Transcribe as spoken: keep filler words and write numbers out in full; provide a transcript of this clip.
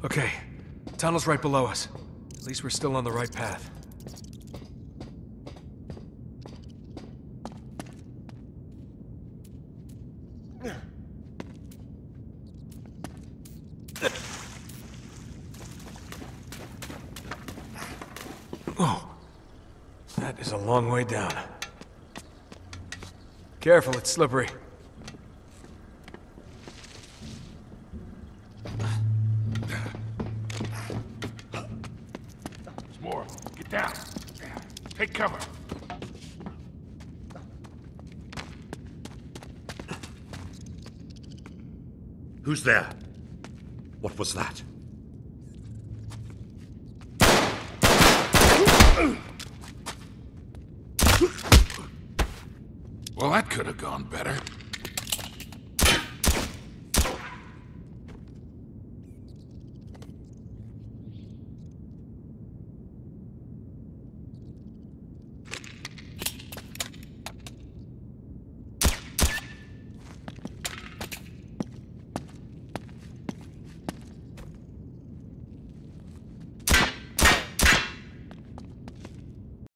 Okay, tunnel's right below us. At least we're still on the right path. Oh, that is a long way down. Careful, it's slippery. More. Get down. Take cover. Who's there? What was that? Well, that could have gone better.